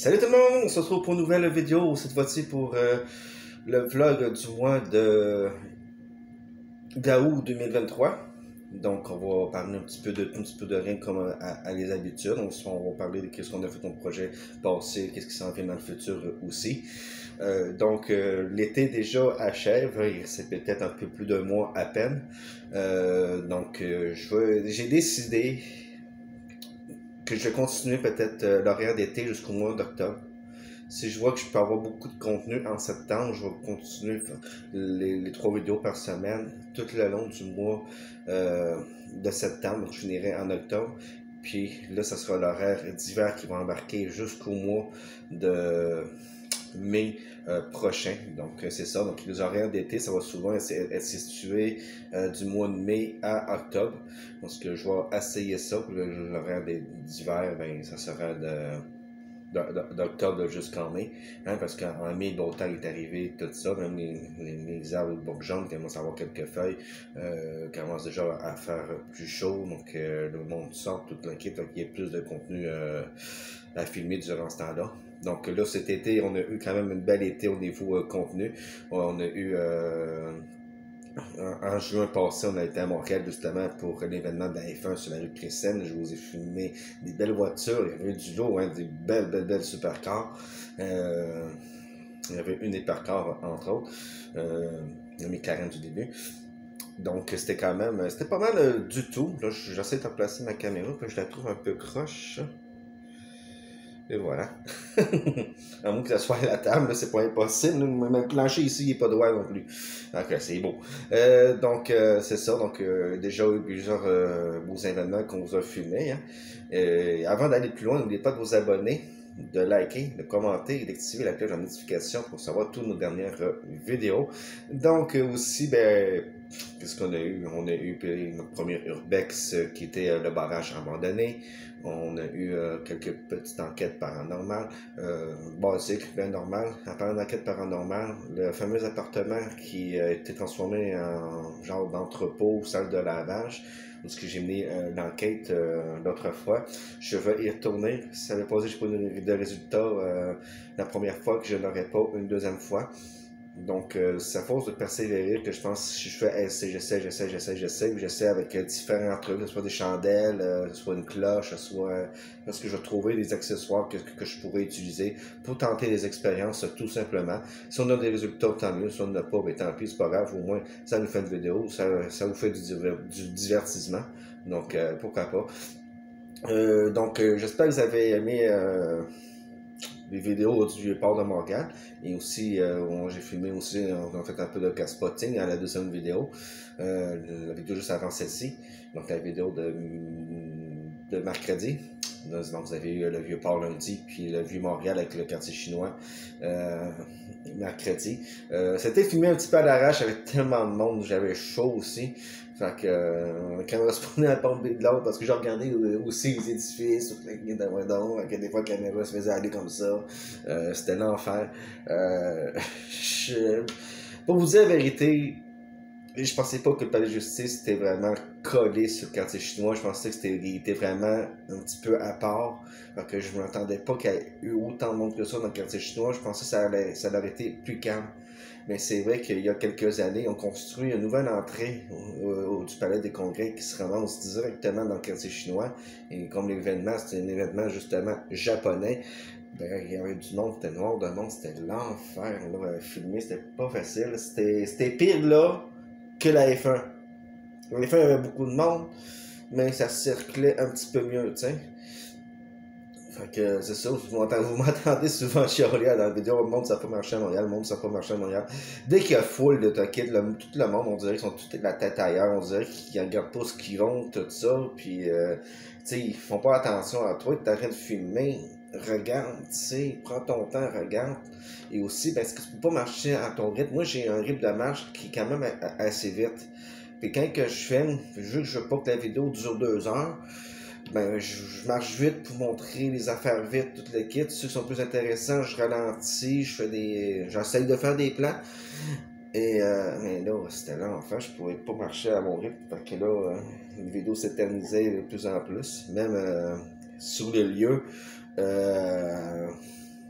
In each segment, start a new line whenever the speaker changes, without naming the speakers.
Salut tout le monde, on se retrouve pour une nouvelle vidéo, cette fois-ci pour le vlog du mois d'août 2023. Donc on va parler un petit peu de rien comme à les habitudes. On va parler de ce qu'on a fait dans le projet passé, qu'est-ce qui s'en vient dans le futur aussi. L'été déjà achève, il reste peut-être un peu plus d'un mois à peine. J'ai décidé que je vais continuer peut-être l'horaire d'été jusqu'au mois d'octobre. Si je vois que je peux avoir beaucoup de contenu en septembre, je vais continuer les 3 vidéos par semaine tout le long du mois de septembre. Je finirai en octobre. Puis là, ça sera l'horaire d'hiver qui va embarquer jusqu'au mois de mai prochain. Donc c'est ça. Donc les horaires d'été, ça va souvent être situé du mois de mai à octobre. Parce que je vais essayer ça. L'horaire d'hiver, ben ça sera d'octobre jusqu'en mai, hein, parce qu'en mai, le beau temps est arrivé, tout ça, même les arbres bourgeons commencent à avoir quelques feuilles, commencent déjà à faire plus chaud, donc le monde sort tout l'inquiète, donc il y a plus de contenu à filmer durant ce temps-là. Donc là, cet été, on a eu quand même une belle été au niveau contenu. On a eu en juin passé, on a été à Montréal justement pour l'événement de la F1 sur la rue Crescent. Je vous ai filmé des belles voitures, il y avait du lot, hein, des belles supercars. Il y avait une hypercar entre autres, la McLaren du début. Donc c'était quand même, c'était pas mal du tout. Là, j'essaie de placer ma caméra, puis je la trouve un peu croche. Et voilà. À moins que ça soit à la table, c'est pas impossible. Même le plancher ici, il n'est pas droit non plus. Donc, c'est beau. C'est ça. Donc, déjà eu plusieurs beaux événements qu'on vous a filmés. Hein. Avant d'aller plus loin, n'oubliez pas de vous abonner, de liker, de commenter et d'activer la cloche de notification pour savoir toutes nos dernières vidéos. Donc, aussi, qu'est-ce qu'on a eu? On a eu notre premier urbex qui était le barrage abandonné. On a eu quelques petites enquêtes paranormales, basiques, bien normales. En parlant d'enquête paranormale, le fameux appartement qui a été transformé en genre d'entrepôt, salle de lavage, où j'ai mené l'enquête l'autre fois. Je vais y retourner. Ça avait posé, je n'ai pas eu de résultat la première fois, que je n'aurais pas une deuxième fois. Donc, c'est à force de persévérer que je pense, si je fais j'essaie avec différents trucs, que ce soit des chandelles, que ce soit une cloche, que ce soit parce que je vais trouver des accessoires que je pourrais utiliser pour tenter des expériences, tout simplement. Si on a des résultats, tant mieux. Si on n'en a pas, ben, tant pis, c'est pas grave. Au moins, ça nous fait une vidéo, ça vous fait du divertissement. Donc, pourquoi pas. J'espère que vous avez aimé des vidéos du port de Montréal. Et aussi, j'ai filmé aussi, on a fait un peu de spotting à la deuxième vidéo. La vidéo juste avant celle-ci. Donc la vidéo de mercredi. Donc vous avez eu le vieux port lundi, puis le vieux Montréal avec le quartier chinois mercredi. C'était filmé un petit peu à l'arrache avec tellement de monde, j'avais chaud aussi. Fait que quand on va se promener à la pompe de l'autre, parce que j'ai regardé aussi les édifices sur la guide de Wendon, que des fois la caméra se faisait aller comme ça. C'était l'enfer. Pour vous dire la vérité, je pensais pas que le palais de justice était vraiment collé sur le quartier chinois. Je pensais que il était vraiment un petit peu à part. Parce que je ne m'attendais pas qu'il y ait eu autant de monde que ça dans le quartier chinois. Je pensais que ça aurait été plus calme. Mais c'est vrai qu'il y a quelques années, on construit une nouvelle entrée du Palais des Congrès qui se ramasse directement dans le quartier chinois. Et comme l'événement, c'était un événement justement japonais, ben, il y avait du monde, c'était noir de monde, c'était l'enfer. Là, filmer, c'était pas facile. C'était pire là que la F1. La F1, il y avait beaucoup de monde, mais ça circulait un petit peu mieux, tu sais. Fait que c'est ça, vous m'entendez souvent chialer à la vidéo, le monde ça peut marcher à Montréal, le monde ça peut marcher à Montréal. Dès qu'il y a foule de toquettes, tout le monde, on dirait qu'ils sont tous la tête ailleurs, on dirait qu'ils regardent pas ce qu'ils vont, tout ça, puis tu sais, ils font pas attention à toi, t'es en train de filmer, regarde, tu sais, prends ton temps, regarde. Et aussi, ben, est-ce que tu peux pas marcher à ton rythme? Moi, j'ai un rythme de marche qui est quand même assez vite. Puis quand que je filme, vu que je veux pas que la vidéo dure 2 heures, ben, je marche vite pour montrer les affaires vite, tout le kit. Ceux qui sont plus intéressants, je ralentis, j'essaye de faire des plans. Mais là, c'était là, enfin, je pouvais pas marcher à mon rythme. Fait que là, les vidéos s'éternisaient de plus en plus. Même sur le lieu,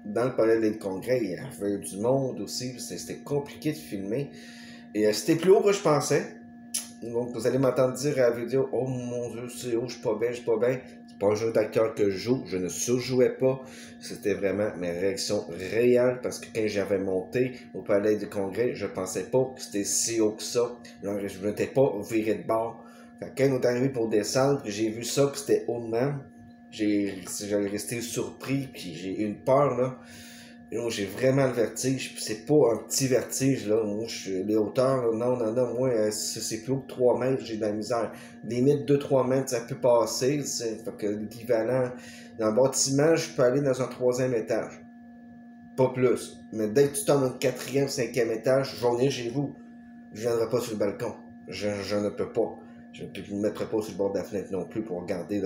dans le palais des congrès, il y avait du monde aussi, c'était compliqué de filmer. Et c'était plus haut que je pensais. Donc, vous allez m'entendre dire à la vidéo, oh mon Dieu, c'est haut, je suis pas bien, je suis pas bien. C'est pas un jeu d'acteur que je joue, je ne surjouais pas. C'était vraiment mes réactions réelles parce que quand j'avais monté au palais du congrès, je pensais pas que c'était si haut que ça. Donc, je ne m'étais pas viré de bord. Quand on est arrivé pour descendre, j'ai vu ça, que c'était haut de même. J'allais rester surpris, puis j'ai eu une peur, là. J'ai vraiment le vertige, puis c'est pas un petit vertige, là. Moi, les hauteurs, là, non, moi, c'est plus haut que 3 mètres, j'ai de la misère. Limite 2-3 mètres, ça peut passer, fait que l'équivalent, dans le bâtiment, je peux aller dans un 3e étage. Pas plus. Mais dès que tu tombes dans le 4e, 5e étage, je vais venir chez vous. Je viendrai pas sur le balcon. Je ne peux pas. Je ne me mettrai pas sur le bord de la fenêtre non plus pour regarder.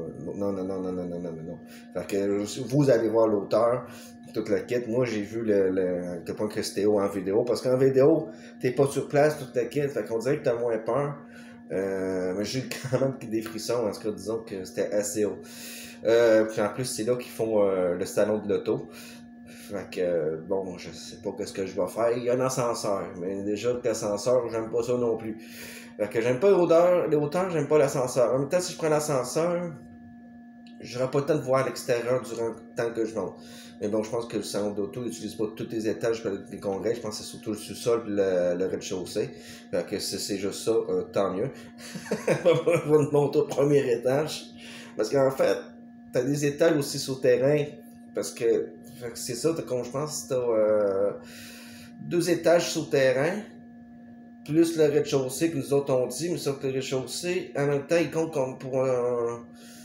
Non. Fait que vous allez voir l'auteur, toute la quête. Moi, j'ai vu à quel point que c'était haut en vidéo. Parce qu'en vidéo, t'es pas sur place, toute la quête. Fait qu'on dirait que t'as moins peur. Mais j'ai quand même des frissons. En tout cas, disons que c'était assez haut. Puis en plus, c'est là qu'ils font le salon de l'auto. Fait que, bon, je sais pas qu'est-ce que je vais faire. Il y a un ascenseur, mais déjà, l'ascenseur, j'aime pas ça non plus. Fait que j'aime pas les hauteurs, j'aime pas l'ascenseur. En même temps, si je prends l'ascenseur, j'aurai pas le temps de voir l'extérieur durant le temps que je monte. Mais bon, je pense que le salon d'auto n'utilise pas tous les étages pour les congrès. Je pense que c'est surtout le sous-sol et le rez-de-chaussée. Fait que c'est juste ça, tant mieux. On va monter au premier étage. Parce qu'en fait, t'as des étages aussi souterrains. Parce que c'est ça, comme je pense, t'as 2 étages souterrains, plus le rez-de-chaussée que nous autres on dit, mais sauf que le rez-de-chaussée, en même temps, il compte comme pour un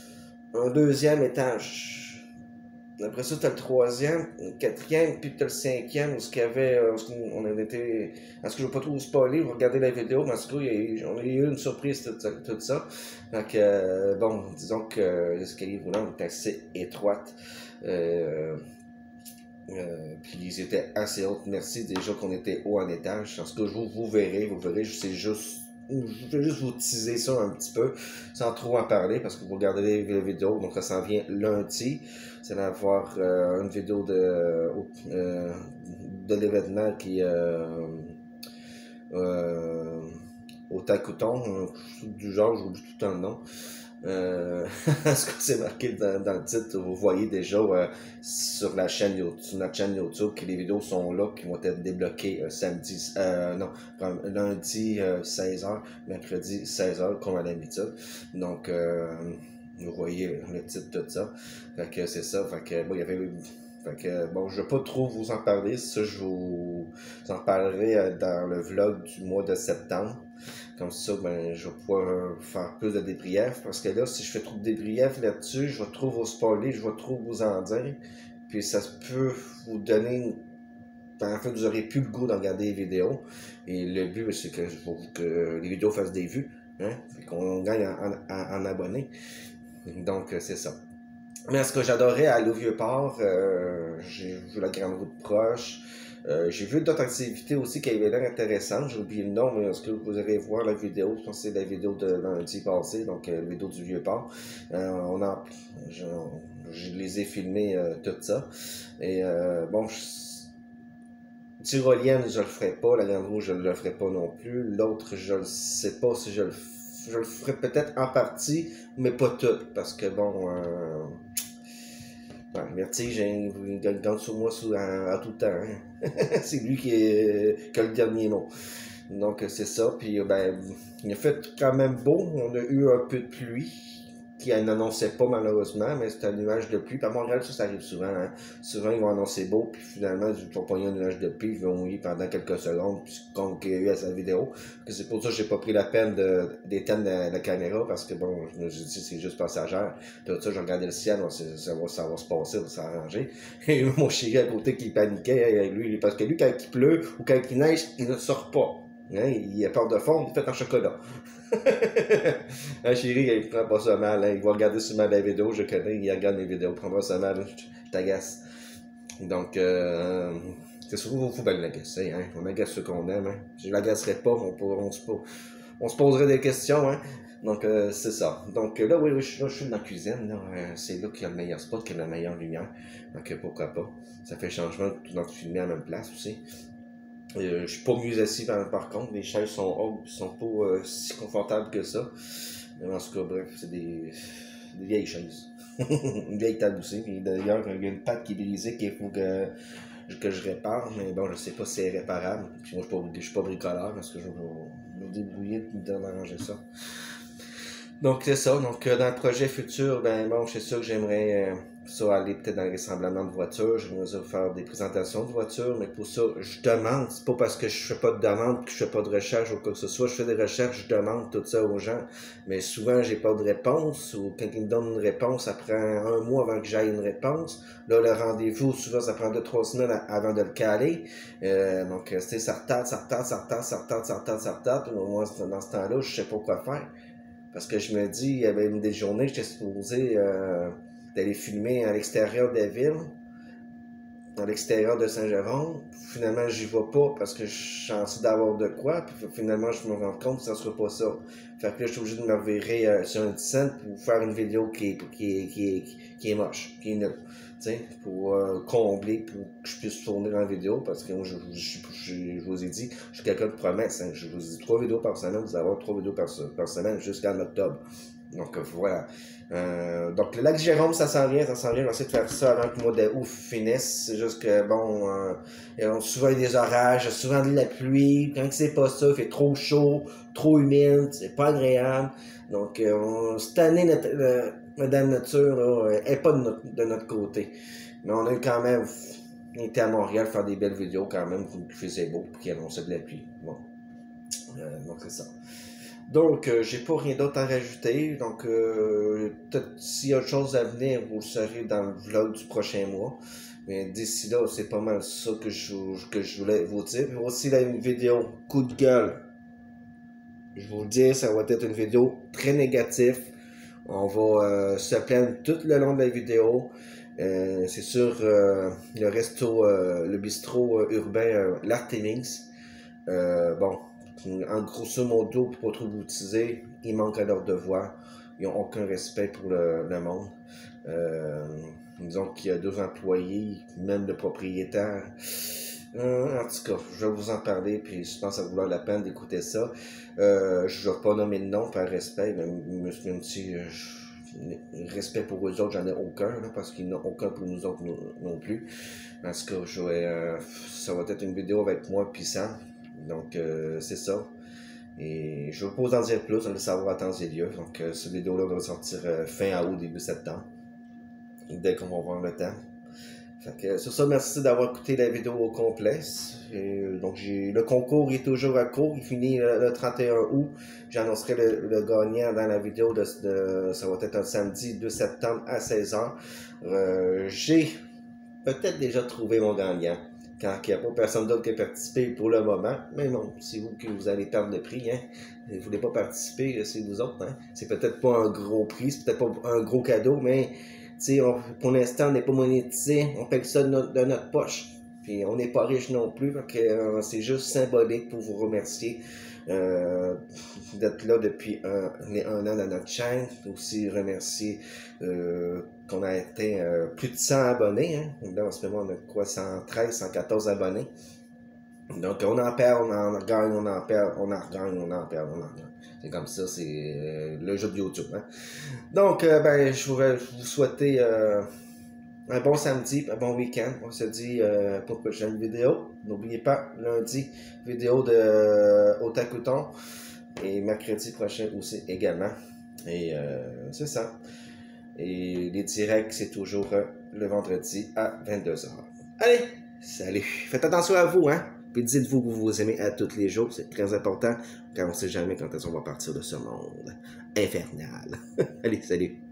2e étage. Après ça, t'as le 3e, le 4e, puis t'as le 5e, où ce qu'il y avait, on avait été, est-ce que je vais pas trop spoiler, vous regardez la vidéo, mais en tout cas, on a eu une surprise, tout ça. Donc, bon, disons que l'escalier roulant est assez étroite. Puis ils étaient assez hauts. Merci déjà qu'on était haut en étage. En tout cas, vous verrez, c'est juste. Je vais juste vous teaser ça un petit peu, sans trop en parler, parce que vous regardez les vidéos, donc ça s'en vient lundi. C'est d'avoir une vidéo de l'événement qui au Takuton, du genre, j'oublie tout le temps le nom. Ce que c'est marqué dans le titre, vous voyez déjà sur notre chaîne YouTube que les vidéos sont là, qui vont être débloquées lundi 16h, mercredi 16h, comme à l'habitude. Donc, vous voyez le titre, tout ça. Fait que c'est ça. Fait que, bon, il y avait. Fait que, bon, je vais pas trop vous en parler. Ça, je vous en parlerai dans le vlog du mois de septembre. Comme ça, ben, je vais pouvoir faire plus de débriefs. Parce que là, si je fais trop de débriefs là-dessus, je vais trop vous spoiler, je vais trop vous en dire. Puis ça peut vous donner. En fait, vous aurez plus le goût de regarder les vidéos. Et le but, c'est que les vidéos fassent des vues. Hein? Fait qu'on gagne en abonnés. Donc, c'est ça. Mais ce que j'adorais à Le Vieux-Port, j'ai vu la Grande Route proche. J'ai vu d'autres activités aussi qui avaient l'air intéressantes. J'ai oublié le nom, mais est-ce que vous allez voir la vidéo? Je pense que c'est la vidéo de lundi passé, donc la vidéo du Vieux-Port. Je les ai filmés, tout ça. Et bon, tyrolienne, je le ferai pas. La Grande Roue, je le ferai pas non plus. L'autre, je ne sais pas si je le ferai peut-être en partie, mais pas tout. Parce que bon, Vertige, il gagne sur moi à tout le temps. Hein. C'est lui qui a le dernier mot. Donc, c'est ça. Puis, ben, il a fait quand même beau. On a eu un peu de pluie, qui n'annonçait pas malheureusement, mais c'était un nuage de pluie. Puis à Montréal, ça arrive souvent. Hein. Souvent, ils vont annoncer beau, puis finalement, ils vont pogner un nuage de pluie, ils vont mouiller pendant quelques secondes, puis comme qu'il y a eu à sa vidéo. C'est pour ça que j'ai pas pris la peine d'éteindre la caméra, parce que bon, je me suis dit, c'est juste passagère. Tout ça, j'ai regardé le ciel, ça va se passer, ça va s'arranger. Et mon chéri à côté qui paniquait, lui, parce que lui, quand il pleut ou quand il neige, il ne sort pas. Hein, il a peur de fondre, il fait en chocolat. Chéri, il prend pas ça mal, hein. Il va regarder sûrement la vidéo, je connais, il regarde les vidéos, il prend pas ça mal, je t'agace. Donc, c'est sûr qu'il faut bien l'agacer, hein. On agace ce qu'on aime, hein. Je l'agacerais pas, on se poserait des questions, hein. Donc, c'est ça. Donc, là, oui, là, je suis dans la cuisine. C'est là qu'il y a le meilleur spot, qu'il y a la meilleure lumière. Donc, pourquoi pas. Ça fait changement dans de filmer à la même place aussi. Je suis pas mieux assis par contre. Les chaises sont hautes, sont pas si confortables que ça. Mais en tout cas, bref, c'est des vieilles chaises. Une vieille table aussi. Puis d'ailleurs, il y a une patte qui est brisée qu'il faut que je répare. Mais bon, je sais pas si c'est réparable. Puis moi, je suis pas bricoleur parce que je vais me débrouiller d'arranger ça. Donc c'est ça, donc dans le projet futur, ben bon, c'est sûr que j'aimerais ça aller peut-être dans les rassemblements de voitures, j'aimerais ça faire des présentations de voitures, mais pour ça, je demande, c'est pas parce que je fais pas de demande que je fais pas de recherche ou quoi que ce soit, je fais des recherches, je demande tout ça aux gens, mais souvent j'ai pas de réponse, ou quand ils me donnent une réponse, ça prend un mois avant que j'aille une réponse, là le rendez-vous, souvent ça prend 2-3 semaines avant de le caler, donc ça retarde, ça retarde, moi dans ce temps-là, je sais pas quoi faire. Parce que je me dis, il y avait une des journées, j'étais supposé d'aller filmer à l'extérieur de la ville, à l'extérieur de Saint-Jérôme. Finalement, j'y vais pas parce que je suis chanceux d'avoir de quoi. Puis finalement, je me rends compte que ça sera pas ça. Fait que là, je suis obligé de me revirer sur un scène pour faire une vidéo qui est moche, qui est nulle. Pour combler, pour que je puisse tourner dans la vidéo, parce que moi, je vous ai dit, je suis quelqu'un de promesse. Hein. Je vous ai dit 3 vidéos par semaine, vous allez avoir 3 vidéos par semaine jusqu'en octobre. Donc voilà. Donc le lac Jérôme, ça s'en vient. Je vais essayer de faire ça avant que le mois d'août finisse. C'est juste que bon, souvent il y a des orages, souvent de la pluie. Quand c'est pas ça, il fait trop chaud, trop humide, c'est pas agréable. Donc cette année, Madame Nature là, est pas de notre côté. Mais on a eu quand même été à Montréal faire des belles vidéos quand même, qui faisait beau, puis qui annonçait de la pluie. Bon. Donc c'est ça. Donc, j'ai pas rien d'autre à rajouter. Donc, peut-être s'il y a autre chose à venir, vous le saurez dans le vlog du prochain mois. Mais d'ici là, c'est pas mal ça que je voulais vous dire. Puis aussi, là, une vidéo coup de gueule. Je vous le dis, ça va être une vidéo très négative. On va se plaindre tout le long de la vidéo. C'est sur le resto, le bistrot urbain l'Artemis. Bon, en grosso modo, pour pas trop vous utiliser, ils manquent à leur devoir. Ils n'ont aucun respect pour le monde. Disons qu'il y a 2 employés, même le propriétaire. En tout cas, je vais vous en parler, puis je pense que ça vaut la peine d'écouter ça. Je ne vais pas nommer de nom par respect, même si respect pour eux autres, j'en ai aucun, là, parce qu'ils n'ont aucun pour nous autres non plus. En tout cas, ça va être une vidéo avec moi puis Sam. Donc, c'est ça. Et je ne vais pas vous en dire plus, on va le savoir à temps et lieu. Donc, cette vidéo-là va sortir fin août, début septembre. Dès qu'on va avoir le temps. Fait que, sur ça, merci d'avoir écouté la vidéo au complet. Donc, le concours est toujours à court. Il finit le 31 août. J'annoncerai le gagnant dans la vidéo ça va être un samedi 2 septembre à 16h. J'ai peut-être déjà trouvé mon gagnant. Quand il n'y a pas personne d'autre qui a participé pour le moment. Mais non, c'est vous qui vous allez perdre le prix. Hein. Vous ne voulez pas participer, c'est vous autres. Hein. C'est peut-être pas un gros prix, c'est peut-être pas un gros cadeau, mais pour l'instant, on n'est pas monétisé. On paye ça de notre poche. Puis on n'est pas riche non plus. C'est juste symbolique pour vous remercier d'être là depuis un an dans notre chaîne. Aussi remercier qu'on a été plus de 100 abonnés. Hein. Là, en ce moment, on a quoi, 113, 114 abonnés. Donc, on en perd, on en gagne, on en perd, on en gagne, on en perd, on en gagne. C'est comme ça, c'est le jeu de YouTube. Hein. Donc, je vais vous souhaiter un bon samedi, un bon week-end. On se dit pour une prochaine vidéo. N'oubliez pas, lundi, vidéo de Otakuton. Et mercredi prochain aussi également. Et c'est ça. Et les directs, c'est toujours le vendredi à 22h. Allez, salut. Faites attention à vous, hein. Puis dites-vous que vous vous aimez à tous les jours. C'est très important, car on ne sait jamais quand est-ce qu'on va partir de ce monde infernal. Allez, salut.